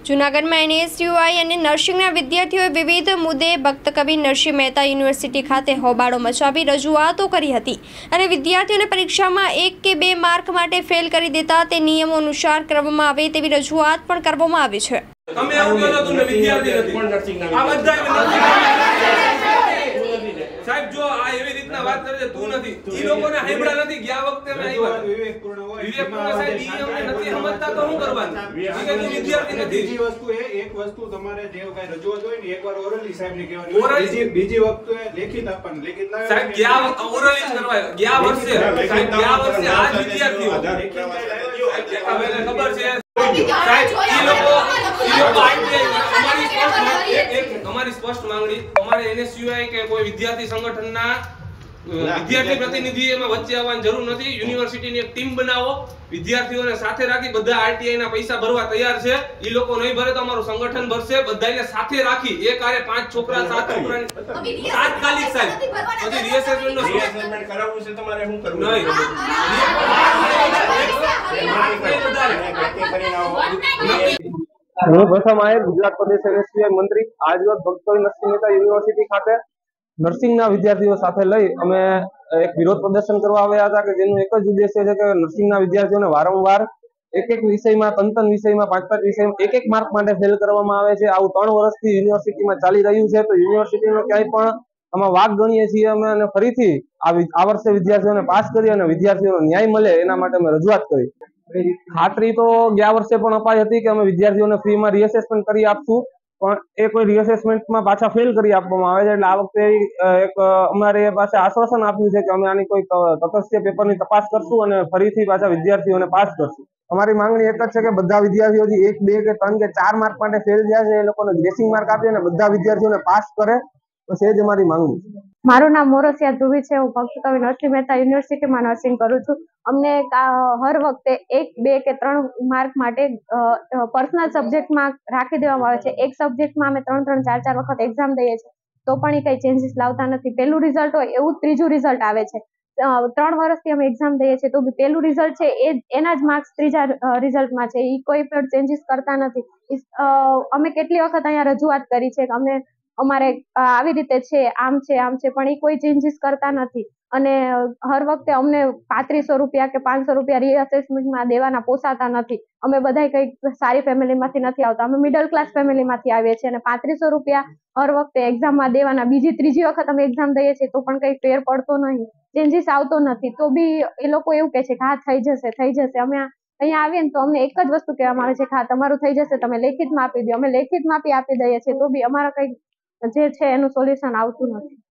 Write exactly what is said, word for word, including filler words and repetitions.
જૂનાગઢમાં એનએસયુઆઈ અને નર્સિંગના વિદ્યાર્થીઓએ વિવિધ મુદ્દે ભક્ત કવિ નરસિંહ મહેતા યુનિવર્સિટી ખાતે હોબાળો મચાવી રજૂઆતો કરી હતી અને વિદ્યાર્થીઓને પરીક્ષામાં એક કે બે માર્ક માટે ફેલ કરી દેતા તે નિયમો અનુસાર કરવામાં આવે તેવી રજૂઆત પણ કરવામાં આવી છે। તમે એવું કહો છો તમને વિદ્યાર્થી નથી આ બધા સાહેબ જો આ એવી રીતના વાત કરે છે તું નથી ઈ લોકોને હાંભળા નથી ગયા વખતે મે આવ્યા વિવેકપૂર્ણ હોય વિવેકપૂર્ણ સાહેબ ઈ અમને નથી સમજતા તો શું કરવાનું ઈ કે વિદ્યાર્થી નથી। બીજી વસ્તુ એ એક વસ્તુ તમારે જે કઈ રજૂઆત હોય ને એકવાર ઓરલી સાહેબ ને કહેવાની બીજી બીજી વસ્તુ એ લેખિત આપવાનું લેખિત લાવે સાહેબ ગયા વખતે ઓરલી જ કરવાય ગયા વર્ષે સાહેબ ગયા વર્ષે આ જ વિદ્યાર્થીઓ ખબર છે સાહેબ ઈ લોકો ઈ લોકો અમારી સ્પષ્ટ એક એક અમારી સ્પષ્ટ માંગણી અમારે એનએસયુઆઈ કે કોઈ વિદ્યાર્થી સંગઠનના વિદ્યાર્થી પ્રતિનિધિ એમાં વચ્ચે આવવાની જરૂર નથી। યુનિવર્સિટીની એક ટીમ બનાવો વિદ્યાર્થીઓને સાથે રાખી બધા આરટીઆઈ ના પૈસા ભરવા તૈયાર છે ઈ લોકો નહીં ભરે તો અમારું સંગઠન ભરશે બધાને સાથે રાખી એક આરે પાંચ છોકરા સાત છોકરાની તાત્કાલિક સાહેબ પછી રીએસેસમેન્ટ નો રીએસેસમેન્ટ કરાવવું છે તમારે શું કરવું નહીં હું પ્રથમ આયર ગુજરાત પ્રદેશ એનએસયુઆઈ મંત્રી આજરોજ ભક્ત કવિ નરસિંહ મહેતા યુનિવર્સિટી ખાતે નર્સિંગના વિદ્યાર્થીઓ સાથે લઈ અમે એક વિરોધ પ્રદર્શન કરવા આવ્યા હતા કે જેનું એક જ ઉદ્દેશ્ય છે કે નર્સિંગના વિદ્યાર્થીઓને વારંવાર એક એક વિષયમાં ત્રણ ત્રણ વિષયમાં પાંચ પાંચ વિષયમાં એક એક માર્ક માટે ફેલ કરવામાં આવે છે। આવું ત્રણ વર્ષથી યુનિવર્સિટીમાં ચાલી રહ્યું છે તો યુનિવર્સિટીનો ક્યાંય પણ આમાં વાક ગણીએ છીએ અમે અને ફરીથી આ વર્ષે વિદ્યાર્થીઓને પાસ કરી અને વિદ્યાર્થીઓનો ન્યાય મળે એના માટે અમે રજૂઆત કરી। ખાતરી તો ગયા વર્ષે પણ અપાઈ હતી કે અમે વિદ્યાર્થીઓને ફ્રીમાં રીએસેસમેન્ટ કરી આપશું પણ એ કોઈ રીએસેસમેન્ટમાં પાછા ફેલ કરી આપવામાં આવે છે એટલે આ વખતે એક અમારે પાસે આશ્વાસન આપ્યું છે કે અમે આની કોઈ તટસ્થ પેપરની તપાસ કરશું અને ફરીથી પાછા વિદ્યાર્થીઓને પાસ કરશું। અમારી માંગણી એક જ છે કે બધા વિદ્યાર્થીઓથી એક બે કે ત્રણ કે ચાર માર્ક માટે ફેલ થયા છે એ લોકોને ગ્રેસિંગ માર્ક આપી અને બધા વિદ્યાર્થીઓને પાસ કરે બસ એ જ અમારી માંગણી છે। મારું નામ મોરસિયા ધ્રુવી છે। હું ભક્ત કવિ નરસિંહ મહેતા યુનિવર્સિટીમાં નર્સિંગ કરું છું। અમને હર વખતે એક બે કે ત્રણ માર્ક માટે પર્સનલ સબ્જેક્ટમાં રાખી દેવામાં આવે છે। એક સબ્જેક્ટમાં અમે ત્રણ ત્રણ ચાર ચાર વખત એક્ઝામ દઈએ છીએ તો પણ એ કંઈ ચેન્જીસ લાવતા નથી। પહેલું રિઝલ્ટ હોય એવું ત્રીજું રિઝલ્ટ આવે છે। ત્રણ વર્ષથી અમે એક્ઝામ દઈએ છીએ તો પહેલું રિઝલ્ટ છે એ એના જ માર્ક્સ ત્રીજા રિઝલ્ટમાં છે એ કોઈ પણ ચેન્જીસ કરતા નથી। અમે કેટલી વખત અહીંયા રજૂઆત કરી છે કે અમે અમારે આવી રીતે છે આમ છે આમ છે પણ એ કોઈ ચેન્જીસ કરતા નથી અને હર વખતે અમને પાંત્રીસો રૂપિયા કે પાંચસો રૂપિયા રીઅસેસમેન્ટમાં દેવાના પોસાતા નથી। અમે બધા કંઈક સારી ફેમિલીમાંથી નથી આવતા અમે મિડલ ક્લાસ ફેમિલીમાંથી આવીએ છીએ અને પાંત્રીસો રૂપિયા હર વખતે એક્ઝામમાં દેવાના બીજી ત્રીજી વખત અમે એક્ઝામ દઈએ છીએ તો પણ કંઈ ફેર પડતો નહીં ચેન્જીસ આવતો નથી તો બી એ લોકો એવું કહે છે કે હા થઈ જશે થઈ જશે। અમે અહીંયા આવીએ ને તો અમને એક જ વસ્તુ કહેવામાં આવે છે કે હા તમારું થઈ જશે તમે લેખિતમાં આપી દો। અમે લેખિતમાં આપી આપી દઈએ છીએ તો બી અમારા કંઈક જે છે એનું સોલ્યુશન આવતું નથી।